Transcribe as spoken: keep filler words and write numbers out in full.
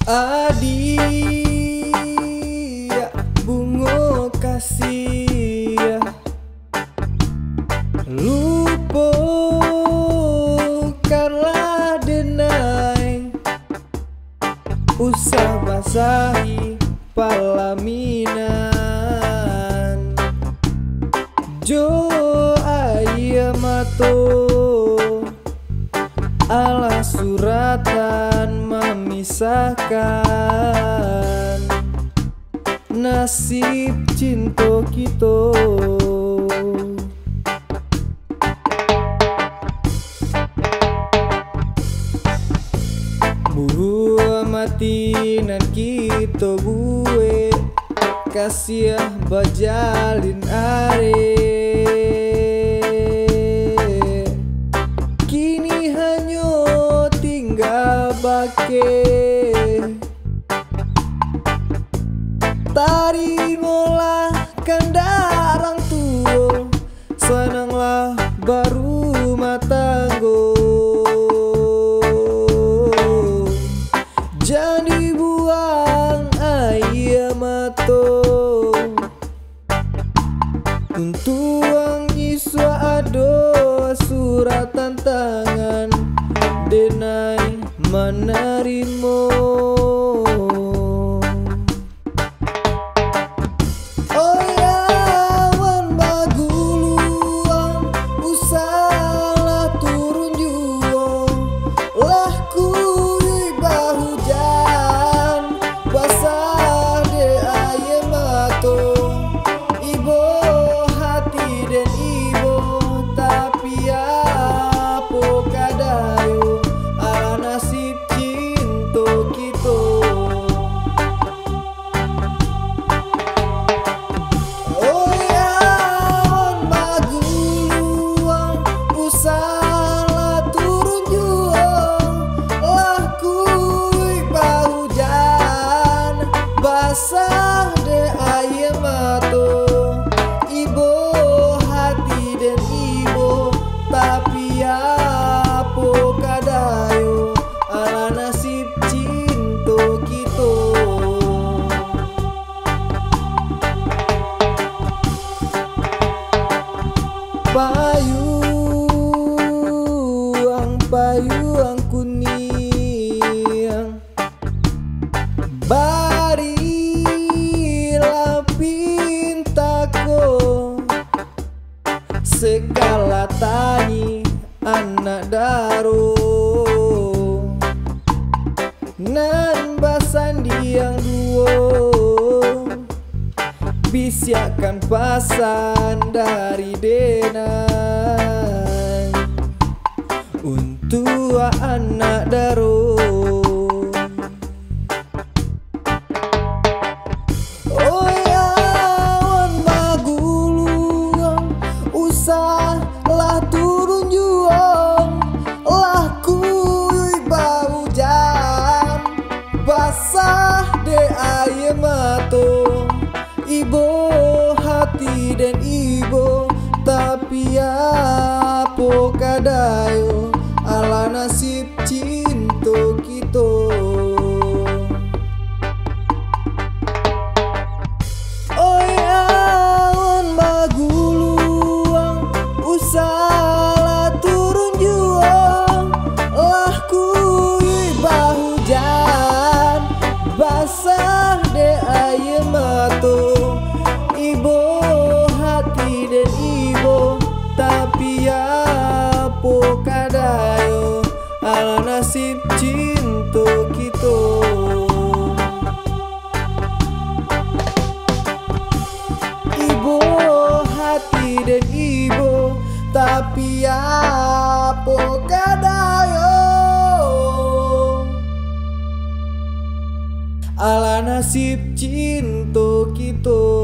Adi bungo kasih lupo karla denai usah basahi palaminan jo ayamato ala suratan memisahkan nasib cinta kita. Buah mati nan kita buwe kasih bajalin are kini hanya tinggal bake tari molah kandarang tua senanglah baru matanggo jadi buang ayam mato untuk ang iswa ado suratan tangan denai menerimo. Oh ya wan baguluang usahlah turun juo lah kui bahujan basah de ayam mato ibo hati dan ibo tapi apa kadayo ala nasib cinta kita. Oh ya wan baguluang usahlah turun juang lah kui bahujan basah de ayam mato ibo hati dan ibo tapi apa kadayo ala nasib cinta kita. Payung payung kuning barilah pintako segala tani anak daro nan basandi yang duo bisiakan pasan dari denai untuk anak daro. Oh ya wan baguluang usahlah turun juang lah kui bahujan basah de ayam mato ibo hati dan ibo tapi apa kadayo ala nasib cinta kita. Oh ya wan baguluang usahlah turun juang lah kui bahujan basah de ayam mato ibo hati dan ibo tapi apa kadayo ala nasib cinta kita. Ibo hati dan ibo tapi apa kadayo ala nasib cinta kita.